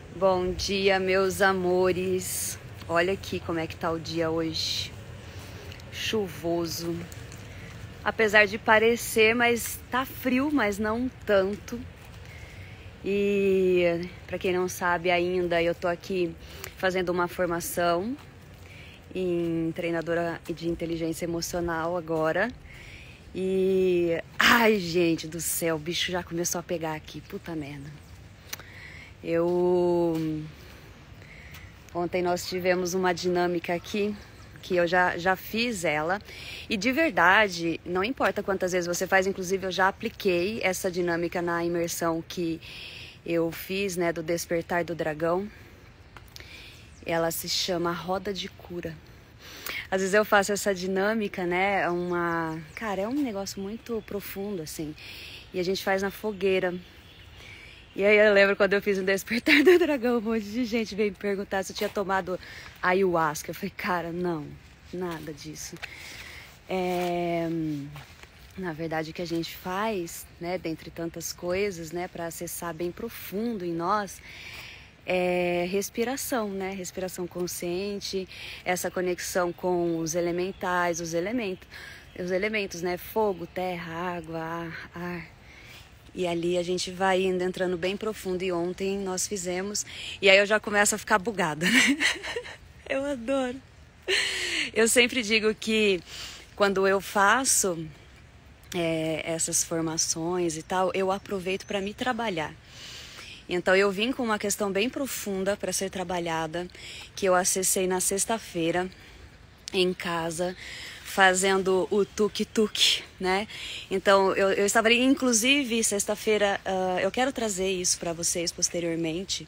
Bom dia, meus amores. Olha aqui como é que tá o dia hoje. Chuvoso. Apesar de parecer, mas tá frio, mas não tanto. E para quem não sabe ainda, eu tô aqui fazendo uma formação em treinadora de inteligência emocional agora. E ai, gente do céu, o bicho já começou a pegar aqui. Puta merda. Ontem nós tivemos uma dinâmica aqui, que eu já fiz ela. E de verdade, não importa quantas vezes você faz, inclusive eu já apliquei essa dinâmica na imersão que eu fiz, né, do Despertar do Dragão. Ela se chama Roda de Cura. Às vezes eu faço essa dinâmica, né, cara, é um negócio muito profundo, assim. E a gente faz na fogueira. E aí eu lembro quando eu fiz o Despertar do Dragão, um monte de gente veio me perguntar se eu tinha tomado ayahuasca. Eu falei, cara, não, nada disso. Na verdade, o que a gente faz, né, dentre tantas coisas, né, para acessar bem profundo em nós, é respiração, né, respiração consciente, essa conexão com os elementais, os elementos, né, fogo, terra, água, ar. E ali a gente vai indo, entrando bem profundo. E ontem nós fizemos. E aí eu já começo a ficar bugada, né? Eu adoro. Eu sempre digo que quando eu faço essas formações e tal, eu aproveito para me trabalhar. Então eu vim com uma questão bem profunda para ser trabalhada, que eu acessei na sexta-feira em casa, fazendo o tuk-tuk, né? Então, eu estava ali, inclusive, sexta-feira, eu quero trazer isso para vocês posteriormente,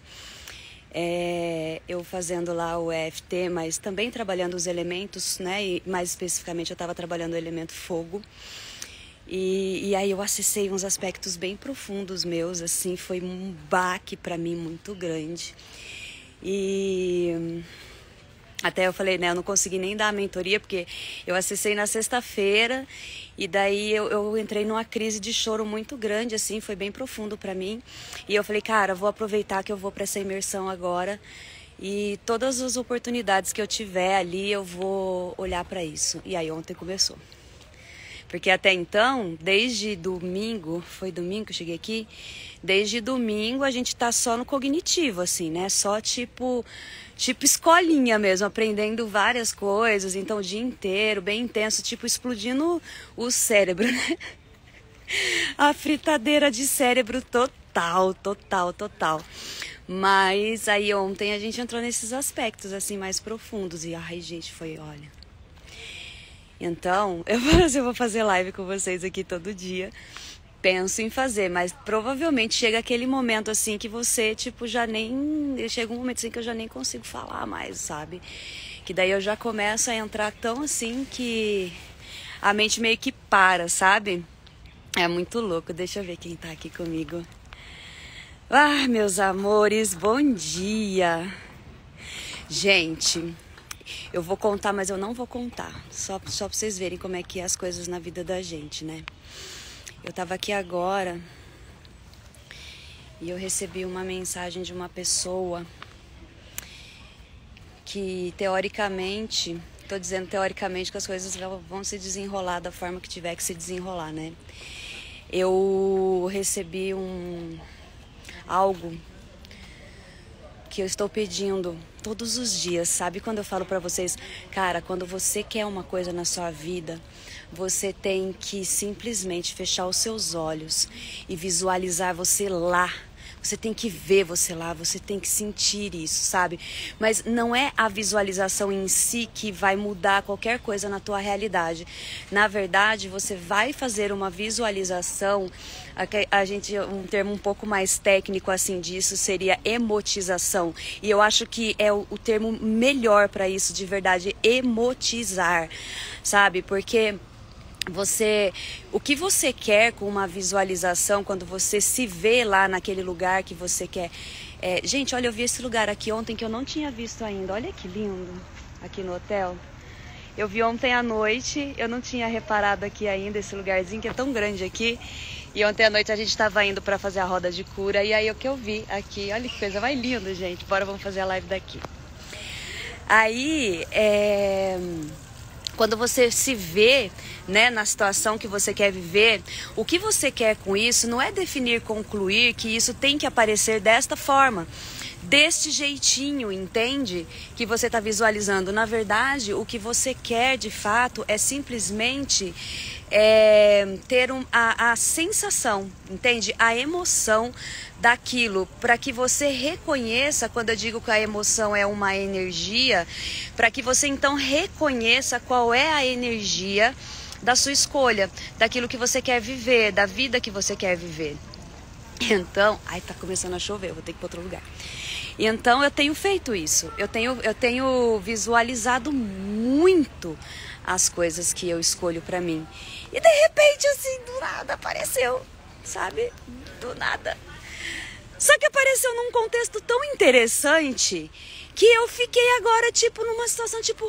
eu fazendo lá o EFT, mas também trabalhando os elementos, né? E mais especificamente, eu estava trabalhando o elemento fogo. E aí eu acessei uns aspectos bem profundos meus, assim, foi um baque para mim muito grande. E até eu falei, né, eu não consegui nem dar a mentoria, porque eu acessei na sexta-feira e daí eu entrei numa crise de choro muito grande, assim, foi bem profundo pra mim. E eu falei, cara, vou aproveitar que eu vou pra essa imersão agora e todas as oportunidades que eu tiver ali, eu vou olhar pra isso. E aí ontem começou. Porque até então, desde domingo, foi domingo que eu cheguei aqui, desde domingo a gente tá só no cognitivo, assim, né? Só tipo escolinha mesmo, aprendendo várias coisas, então o dia inteiro, bem intenso, tipo explodindo o cérebro, né? A fritadeira de cérebro total. Mas aí ontem a gente entrou nesses aspectos, assim, mais profundos e, ai, gente, foi, olha... Então, eu vou fazer live com vocês aqui todo dia. Penso em fazer, mas provavelmente chega aquele momento assim que você, tipo, já nem... Chega um momento assim que eu já nem consigo falar mais, sabe? Que daí eu já começo a entrar tão assim que a mente meio que para, sabe? É muito louco. Deixa eu ver quem tá aqui comigo. Ah, meus amores, bom dia. Gente... Eu vou contar, mas eu não vou contar. Só pra vocês verem como é que é as coisas na vida da gente, né? Eu tava aqui agora e eu recebi uma mensagem de uma pessoa que teoricamente, tô dizendo teoricamente que as coisas vão se desenrolar da forma que tiver que se desenrolar, né? Eu recebi algo que eu estou pedindo todos os dias, sabe? Quando eu falo pra vocês, cara, quando você quer uma coisa na sua vida, você tem que simplesmente fechar os seus olhos e visualizar você lá. Você tem que ver você lá, você tem que sentir isso, sabe? Mas não é a visualização em si que vai mudar qualquer coisa na tua realidade. Na verdade, você vai fazer uma visualização, um termo um pouco mais técnico assim disso seria emotização. E eu acho que é o termo melhor para isso, de verdade, emotizar, sabe? Porque o que você quer com uma visualização, quando você se vê lá naquele lugar que você quer. Gente, olha, eu vi esse lugar aqui ontem que eu não tinha visto ainda. Olha que lindo, aqui no hotel. Eu vi ontem à noite, eu não tinha reparado aqui ainda esse lugarzinho que é tão grande aqui. E ontem à noite a gente estava indo para fazer a roda de cura e aí o que eu vi aqui, olha que coisa mais linda, gente. Bora, vamos fazer a live daqui. Aí, quando você se vê, né, na situação que você quer viver, o que você quer com isso não é definir, concluir que isso tem que aparecer desta forma, deste jeitinho, entende? Que você está visualizando. Na verdade, o que você quer de fato é simplesmente ter a sensação, entende? A emoção daquilo, para que você reconheça, quando eu digo que a emoção é uma energia, para que você então reconheça qual é a energia da sua escolha, daquilo que você quer viver, da vida que você quer viver. Então, ai, tá começando a chover, eu vou ter que ir para outro lugar. Então eu tenho feito isso, eu tenho visualizado muito as coisas que eu escolho pra mim. E de repente, assim, do nada apareceu, sabe? Do nada. Só que apareceu num contexto tão interessante que eu fiquei agora, tipo, numa situação tipo,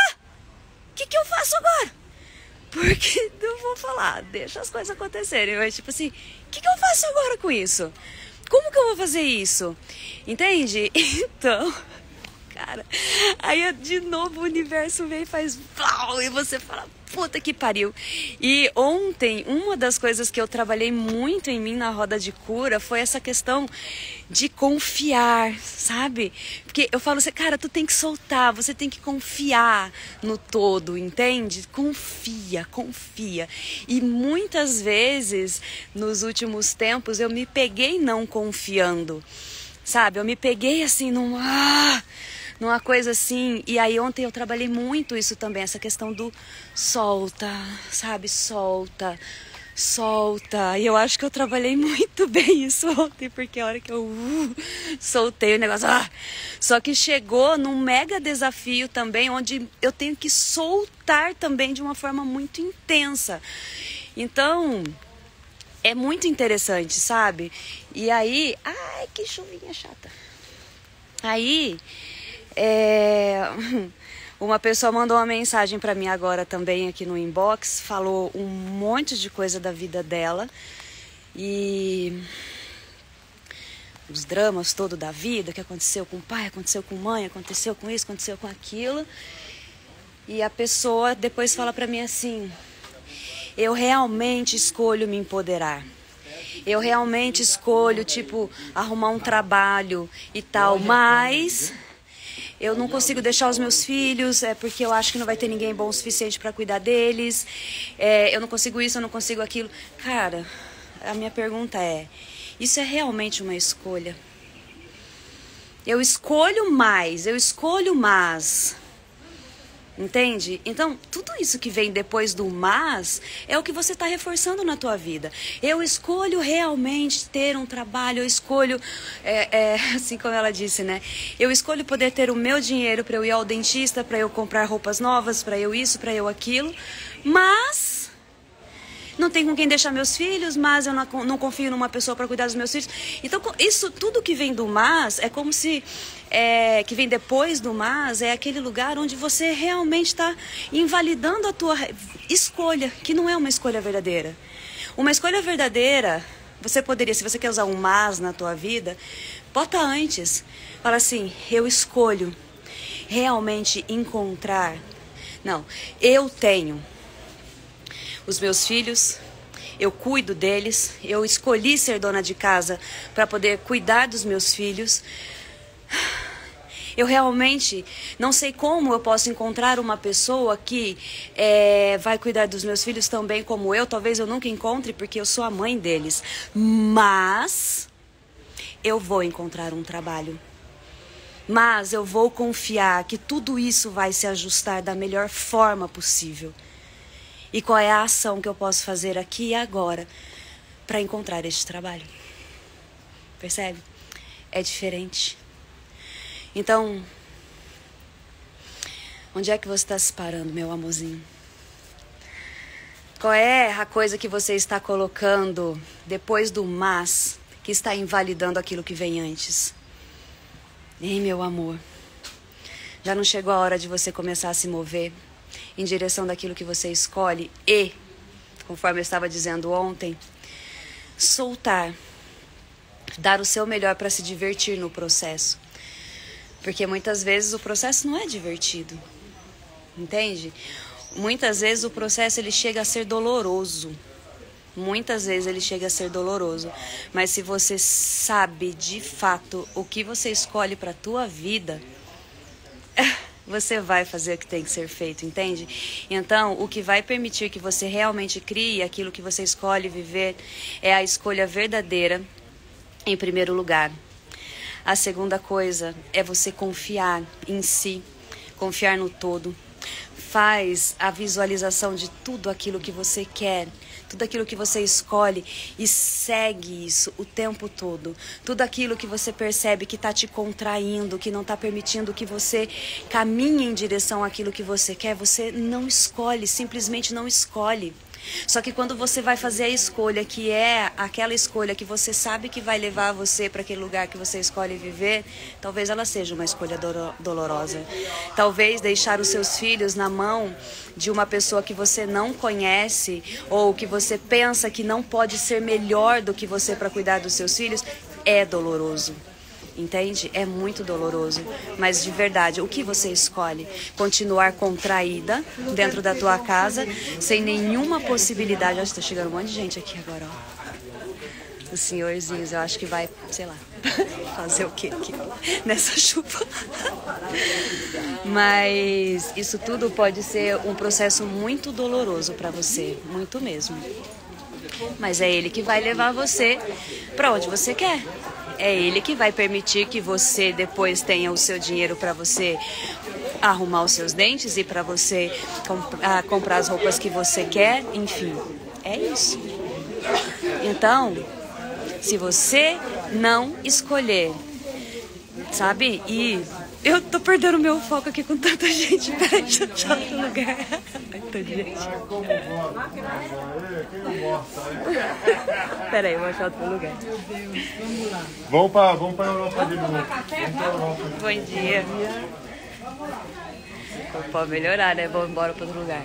o que eu faço agora? Porque não vou falar, deixa as coisas acontecerem. Mas tipo assim, o que eu faço agora com isso? Como que eu vou fazer isso? Entende? Então, cara, aí de novo o universo vem e faz plau, e você fala, puta que pariu. E ontem, uma das coisas que eu trabalhei muito em mim na roda de cura foi essa questão de confiar, sabe? Porque eu falo assim, cara, tu tem que soltar, você tem que confiar no todo, entende? Confia, confia. E muitas vezes, nos últimos tempos, eu me peguei não confiando, sabe? Eu me peguei assim numa coisa assim, e aí ontem eu trabalhei muito isso também, essa questão do solta, sabe? Solta, solta. E eu acho que eu trabalhei muito bem isso ontem, porque a hora que eu soltei o negócio, só que chegou num mega desafio também, onde eu tenho que soltar também de uma forma muito intensa. Então, é muito interessante, sabe? E aí, ai, que chuvinha chata. Aí, uma pessoa mandou uma mensagem pra mim agora também aqui no inbox, falou um monte de coisa da vida dela e os dramas todo da vida, que aconteceu com o pai, aconteceu com a mãe, aconteceu com isso, aconteceu com aquilo. E a pessoa depois fala pra mim assim, eu realmente escolho me empoderar. Eu realmente escolho, tipo, arrumar um trabalho e tal, mas eu não consigo deixar os meus filhos, porque eu acho que não vai ter ninguém bom o suficiente para cuidar deles. Eu não consigo isso, eu não consigo aquilo. Cara, a minha pergunta é, isso é realmente uma escolha? Eu escolho mais, eu escolho mas... Entende? Então, tudo isso que vem depois do mas é o que você está reforçando na tua vida. Eu escolho realmente ter um trabalho, eu escolho, assim como ela disse, né? Eu escolho poder ter o meu dinheiro para eu ir ao dentista, para eu comprar roupas novas, para eu isso, para eu aquilo, mas não tenho com quem deixar meus filhos, mas eu não confio numa pessoa para cuidar dos meus filhos. Então, isso tudo que vem do mas é como se... que vem depois do mas é aquele lugar onde você realmente está invalidando a tua escolha, que não é uma escolha verdadeira. Uma escolha verdadeira, você poderia, se você quer usar um mas na tua vida, bota antes. Fala assim, eu escolho realmente encontrar... Não, eu tenho... os meus filhos, eu cuido deles, eu escolhi ser dona de casa para poder cuidar dos meus filhos. Eu realmente não sei como eu posso encontrar uma pessoa que vai cuidar dos meus filhos tão bem como eu. Talvez eu nunca encontre porque eu sou a mãe deles. Mas eu vou encontrar um trabalho. Mas eu vou confiar que tudo isso vai se ajustar da melhor forma possível. E qual é a ação que eu posso fazer aqui e agora para encontrar este trabalho? Percebe? É diferente. Então, onde é que você está se parando, meu amorzinho? Qual é a coisa que você está colocando depois do mas que está invalidando aquilo que vem antes? Ei, meu amor, já não chegou a hora de você começar a se mover em direção daquilo que você escolhe e, conforme eu estava dizendo ontem, soltar, dar o seu melhor para se divertir no processo. Porque muitas vezes o processo não é divertido, entende? Muitas vezes o processo ele chega a ser doloroso. Muitas vezes ele chega a ser doloroso, mas se você sabe de fato o que você escolhe para a tua vida, você vai fazer o que tem que ser feito, entende? Então, o que vai permitir que você realmente crie aquilo que você escolhe viver é a escolha verdadeira, em primeiro lugar. A segunda coisa é você confiar em si, confiar no todo. Faz a visualização de tudo aquilo que você quer, tudo aquilo que você escolhe e segue isso o tempo todo. Tudo aquilo que você percebe que está te contraindo, que não está permitindo que você caminhe em direção àquilo que você quer, você não escolhe, simplesmente não escolhe. Só que quando você vai fazer a escolha, que é aquela escolha que você sabe que vai levar você para aquele lugar que você escolhe viver, talvez ela seja uma escolha dolorosa. Talvez deixar os seus filhos na mão de uma pessoa que você não conhece ou que você pensa que não pode ser melhor do que você para cuidar dos seus filhos é doloroso. Entende? É muito doloroso, mas de verdade, o que você escolhe? Continuar contraída dentro da tua casa, sem nenhuma possibilidade. Acho que tá chegando um monte de gente aqui agora, ó. Os senhorzinhos, eu acho que vai, sei lá, fazer o quê aqui nessa chuva. Mas isso tudo pode ser um processo muito doloroso para você, muito mesmo. Mas é ele que vai levar você para onde você quer. É ele que vai permitir que você depois tenha o seu dinheiro para você arrumar os seus dentes e para você comprar as roupas que você quer. Enfim, é isso. Então, se você não escolher, sabe? E eu tô perdendo meu foco aqui com tanta gente. Peraí, deixa eu achar outro lugar. Tanta gente. Peraí, eu vou achar outro lugar. Vamos pra Europa de novo. Bom dia. Pode melhorar, né? Vamos embora para outro lugar.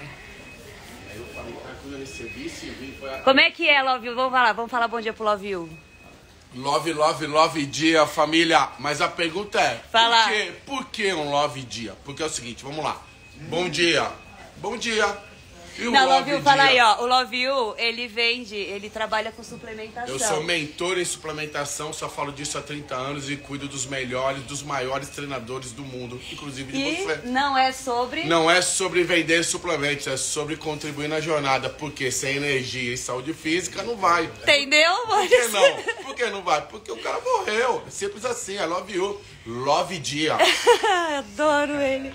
Como é que é, Love You? Vamos falar bom dia pro Love You. Love dia, família. Mas a pergunta é, Fala. Por que um love dia? Porque é o seguinte, vamos lá. Bom dia. Bom dia. E o Não, Love Love You, dia? fala aí, ó. O Love You, ele trabalha com suplementação. Eu sou mentor em suplementação, só falo disso há 30 anos e cuido dos melhores, dos maiores treinadores do mundo, inclusive de você. Não é sobre... Não é sobre vender suplementos, é sobre contribuir na jornada, porque sem energia e saúde física não vai. Entendeu? Por que não? Por que não vai? Porque o cara morreu. É simples assim, I love you. Love dia. Adoro ele.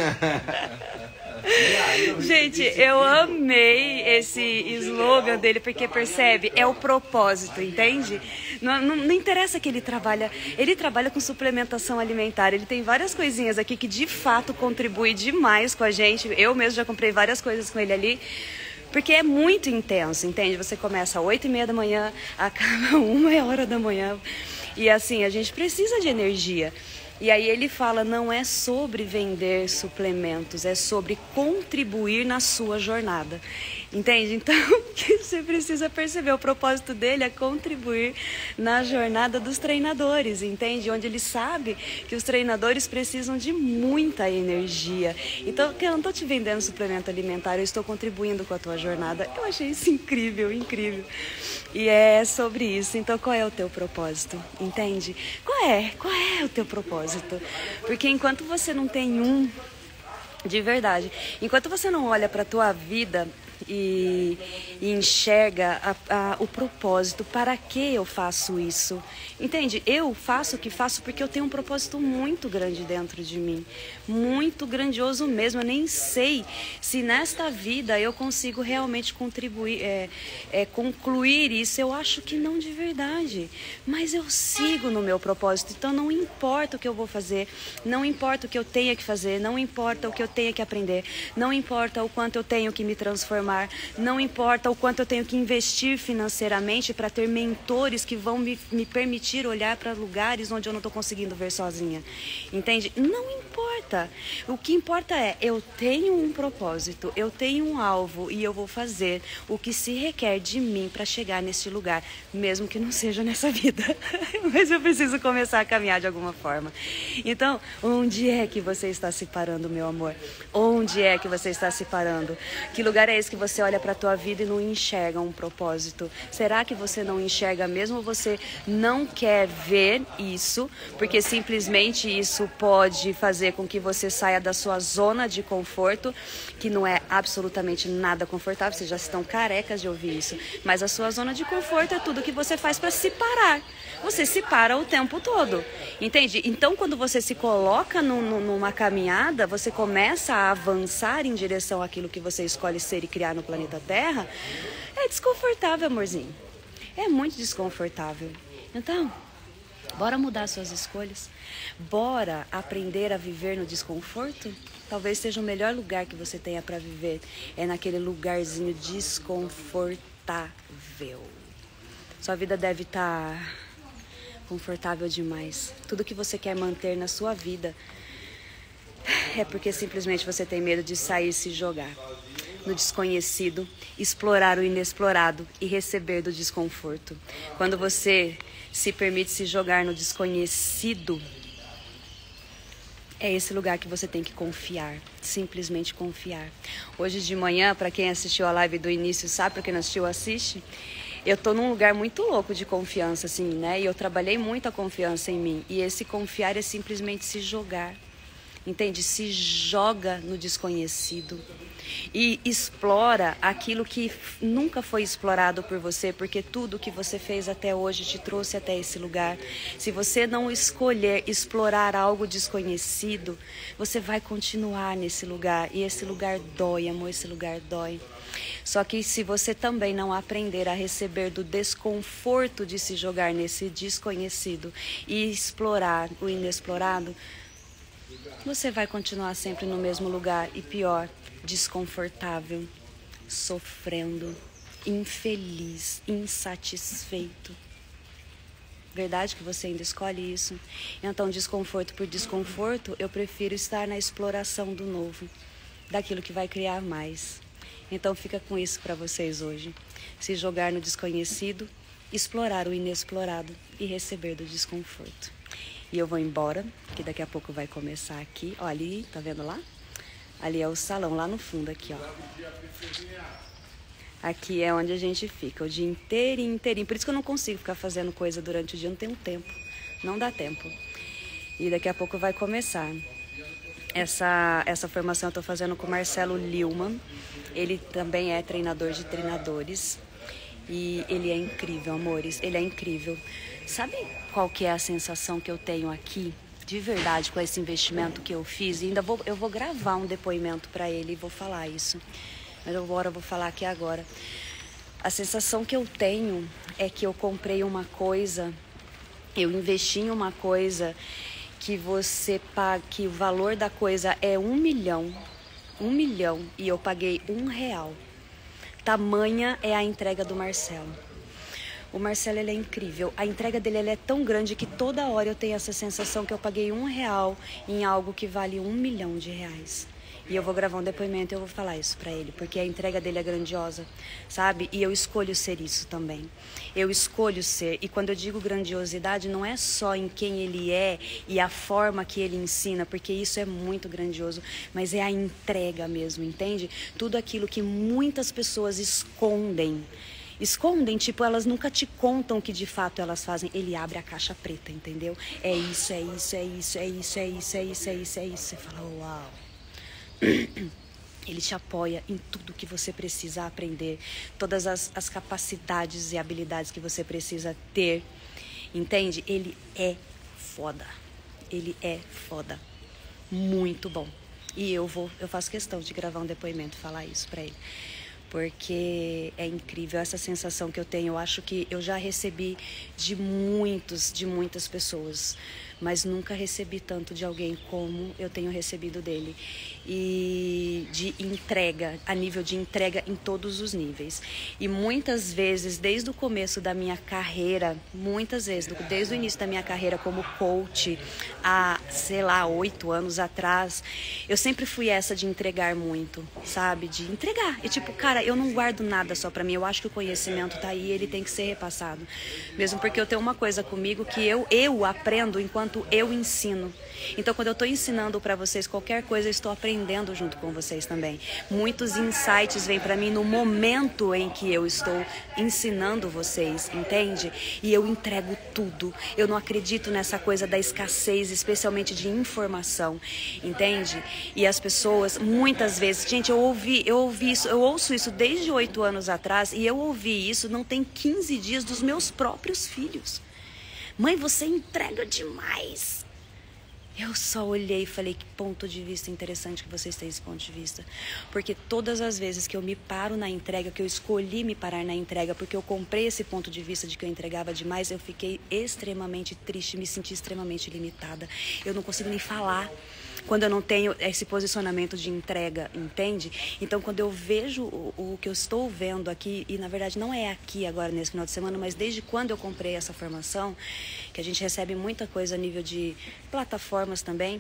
Gente, eu amei esse slogan dele, porque percebe, é o propósito, entende? Não interessa que ele trabalha com suplementação alimentar, ele tem várias coisinhas aqui que de fato contribuem demais com a gente. Eu mesmo já comprei várias coisas com ele ali, porque é muito intenso, entende? Você começa às 8h30 da manhã, acaba 1h da manhã, e assim, a gente precisa de energia. E aí ele fala, não é sobre vender suplementos, é sobre contribuir na sua jornada. Entende? Então, o que você precisa perceber, o propósito dele é contribuir na jornada dos treinadores, entende? Onde ele sabe que os treinadores precisam de muita energia. Então, eu não estou te vendendo suplemento alimentar, eu estou contribuindo com a tua jornada. Eu achei isso incrível, incrível. E é sobre isso. Então, qual é o teu propósito? Entende? Qual é o teu propósito? Porque enquanto você não tem um, de verdade, enquanto você não olha para a tua vida e enxerga o propósito, para que eu faço isso? Entende? Eu faço o que faço porque eu tenho um propósito muito grande dentro de mim, muito grandioso mesmo. Eu nem sei se nesta vida eu consigo realmente contribuir, concluir isso. Eu acho que não de verdade, mas eu sigo no meu propósito. Então não importa o que eu vou fazer, não importa o que eu tenha que fazer, não importa o que eu tenha que aprender, não importa o quanto eu tenho que me transformar, não importa o quanto eu tenho que investir financeiramente para ter mentores que vão me permitir olhar para lugares onde eu não estou conseguindo ver sozinha. Entende? Não importa. importa. O que importa é, eu tenho um propósito, eu tenho um alvo e eu vou fazer o que se requer de mim para chegar nesse lugar, mesmo que não seja nessa vida. Mas eu preciso começar a caminhar de alguma forma. Então, onde é que você está se parando, meu amor? Onde é que você está se parando? Que lugar é esse que você olha para a tua vida e não enxerga um propósito? Será que você não enxerga mesmo? Você não quer ver isso, porque simplesmente isso pode fazer com que você saia da sua zona de conforto, que não é absolutamente nada confortável, vocês já estão carecas de ouvir isso, mas a sua zona de conforto é tudo que você faz para se parar. Você se para o tempo todo, entende? Então, quando você se coloca numa caminhada, você começa a avançar em direção àquilo que você escolhe ser e criar no planeta Terra, é desconfortável, amorzinho. É muito desconfortável. Então, bora mudar suas escolhas. Bora aprender a viver no desconforto. Talvez seja o melhor lugar que você tenha para viver. É naquele lugarzinho desconfortável. Sua vida deve estar confortável demais. Tudo que você quer manter na sua vida é porque simplesmente você tem medo de sair e se jogar no desconhecido, explorar o inexplorado e receber do desconforto. Quando você se permite se jogar no desconhecido, é esse lugar que você tem que confiar, simplesmente confiar. Hoje de manhã, para quem assistiu a live do início sabe, para quem não assistiu, assiste. Eu tô num lugar muito louco de confiança, assim, né? E eu trabalhei muito a confiança em mim. E esse confiar é simplesmente se jogar, entende? Se joga no desconhecido e explora aquilo que nunca foi explorado por você, porque tudo que você fez até hoje te trouxe até esse lugar. Se você não escolher explorar algo desconhecido, você vai continuar nesse lugar, e esse lugar dói, amor, esse lugar dói. Só que se você também não aprender a receber do desconforto de se jogar nesse desconhecido e explorar o inexplorado, você vai continuar sempre no mesmo lugar e pior, desconfortável, sofrendo, infeliz, insatisfeito. Verdade que você ainda escolhe isso? Então, desconforto por desconforto, eu prefiro estar na exploração do novo, daquilo que vai criar mais. Então, fica com isso para vocês hoje. Se jogar no desconhecido, explorar o inexplorado e receber do desconforto. E eu vou embora, que daqui a pouco vai começar aqui. Ó, ali, tá vendo lá? Ali é o salão, lá no fundo, aqui, ó. Aqui é onde a gente fica, o dia inteirinho. Por isso que eu não consigo ficar fazendo coisa durante o dia, não tenho tempo. Não dá tempo. E daqui a pouco vai começar. Essa formação eu tô fazendo com o Marcelo Lillmann. Ele também é treinador de treinadores. E ele é incrível, amores. Ele é incrível. Sabe qual que é a sensação que eu tenho aqui? De verdade, com esse investimento que eu fiz, e eu vou gravar um depoimento para ele e vou falar isso. Mas agora eu vou falar aqui agora. A sensação que eu tenho é que eu comprei uma coisa, eu investi em uma coisa que você paga, que o valor da coisa é 1 milhão, e eu paguei R$1. Tamanha é a entrega do Marcelo. O Marcelo, ele é incrível. A entrega dele, ele é tão grande que toda hora eu tenho essa sensação que eu paguei R$1 em algo que vale 1 milhão de reais. E eu vou gravar um depoimento e eu vou falar isso pra ele, porque a entrega dele é grandiosa, sabe? E eu escolho ser isso também. Eu escolho ser. E quando eu digo grandiosidade, não é só em quem ele é e a forma que ele ensina, porque isso é muito grandioso, mas é a entrega mesmo, entende? Tudo aquilo que muitas pessoas escondem, tipo, elas nunca te contam o que de fato elas fazem. Ele abre a caixa preta, entendeu? É isso, é isso, é isso, é isso, é isso, é isso, é isso, é isso. Você fala, uau. Ele te apoia em tudo que você precisa aprender, todas as capacidades e habilidades que você precisa ter, entende? Ele é foda, muito bom. E eu faço questão de gravar um depoimento, falar isso pra ele, porque é incrível essa sensação que eu tenho. Eu acho que eu já recebi de muitas pessoas mas nunca recebi tanto de alguém como eu tenho recebido dele. E de entrega, a nível de entrega em todos os níveis. E muitas vezes, desde o começo da minha carreira, muitas vezes, desde o início da minha carreira como coach, há, sei lá, 8 anos atrás, eu sempre fui essa de entregar muito, sabe? De entregar. E tipo, cara, eu não guardo nada só pra mim. Eu acho que o conhecimento tá aí, ele tem que ser repassado. Mesmo porque eu tenho uma coisa comigo que eu aprendo enquanto eu ensino. Então, quando eu estou ensinando para vocês qualquer coisa, eu estou aprendendo junto com vocês também. Muitos insights vêm para mim no momento em que eu estou ensinando vocês, entende? E eu entrego tudo. Eu não acredito nessa coisa da escassez, especialmente de informação, entende? E as pessoas, muitas vezes, gente, eu ouvi isso, eu ouço isso desde 8 anos atrás e eu ouvi isso não tem 15 dias dos meus próprios filhos. Mãe, você entrega demais. Eu só olhei e falei, que ponto de vista interessante que vocês têm esse ponto de vista. Porque todas as vezes que eu me paro na entrega, que eu escolhi me parar na entrega, porque eu comprei esse ponto de vista de que eu entregava demais, eu fiquei extremamente triste, me senti extremamente limitada. Eu não consigo nem falar quando eu não tenho esse posicionamento de entrega, entende? Então, quando eu vejo o que eu estou vendo aqui, e na verdade não é aqui agora nesse final de semana, mas desde quando eu comprei essa formação, que a gente recebe muita coisa a nível de plataformas também,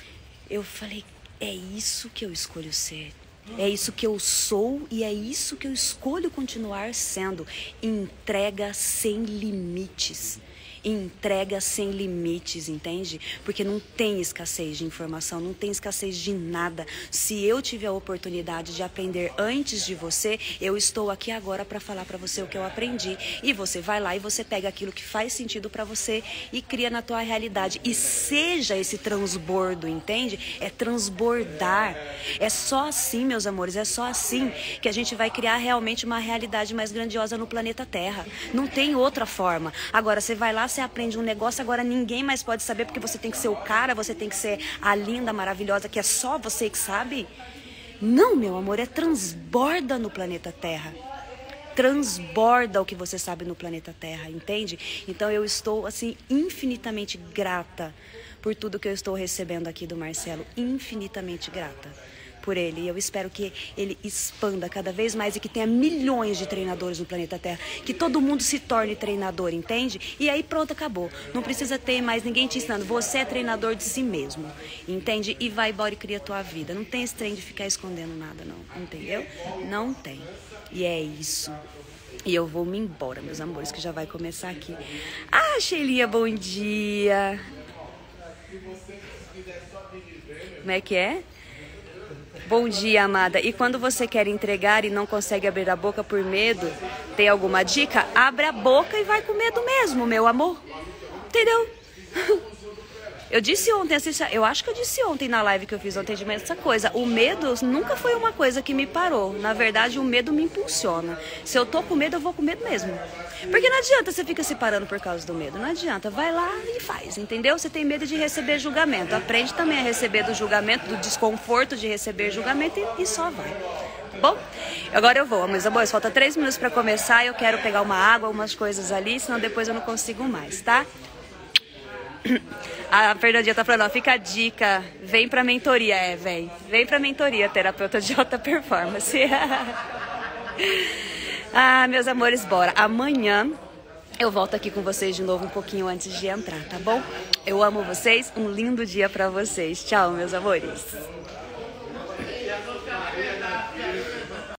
eu falei, é isso que eu escolho ser. É isso que eu sou e é isso que eu escolho continuar sendo. Entrega sem limites. Entrega sem limites, entende? Porque não tem escassez de informação, não tem escassez de nada. Se eu tiver a oportunidade de aprender antes de você, eu estou aqui agora para falar para você o que eu aprendi. E você vai lá e você pega aquilo que faz sentido para você e cria na tua realidade. E seja esse transbordo, entende? É transbordar. É só assim, meus amores, é só assim que a gente vai criar realmente uma realidade mais grandiosa no planeta Terra. Não tem outra forma. Agora, você vai lá, você aprende um negócio, agora ninguém mais pode saber porque você tem que ser o cara, você tem que ser a linda, maravilhosa, que é só você que sabe. Não, meu amor, é transborda no planeta Terra. Transborda o que você sabe no planeta Terra, entende? Então eu estou, assim, infinitamente grata por tudo que eu estou recebendo aqui do Marcelo. Infinitamente grata por ele. E eu espero que ele expanda cada vez mais e que tenha milhões de treinadores no planeta Terra. Que todo mundo se torne treinador, entende? E aí pronto, acabou. Não precisa ter mais ninguém te ensinando. Você é treinador de si mesmo, entende? E vai embora e cria a tua vida. Não tem esse trem de ficar escondendo nada, não. Entendeu? Não tem. E é isso. E eu vou me embora, meus amores, que já vai começar aqui. Ah, Sheilinha, bom dia. Como é que é? Bom dia, amada. E quando você quer entregar e não consegue abrir a boca por medo, tem alguma dica? Abre a boca e vai com medo mesmo, meu amor. Entendeu? Eu disse ontem, eu acho que eu disse ontem na live que eu fiz ontem de manhã essa coisa. O medo nunca foi uma coisa que me parou. Na verdade, o medo me impulsiona. Se eu tô com medo, eu vou com medo mesmo. Porque não adianta você ficar se parando por causa do medo. Não adianta. Vai lá e faz, entendeu? Você tem medo de receber julgamento. Aprende também a receber do julgamento, do desconforto de receber julgamento e só vai. Tá bom? Agora eu vou, meus amores. Falta 3 minutos pra começar. Eu quero pegar uma água, umas coisas ali, senão depois eu não consigo mais, tá? A Fernandinha tá falando, ó, fica a dica, vem pra mentoria, vem pra mentoria, terapeuta de alta performance. Ah, meus amores, bora. Amanhã eu volto aqui com vocês de novo um pouquinho antes de entrar, tá bom? Eu amo vocês, um lindo dia pra vocês. Tchau, meus amores.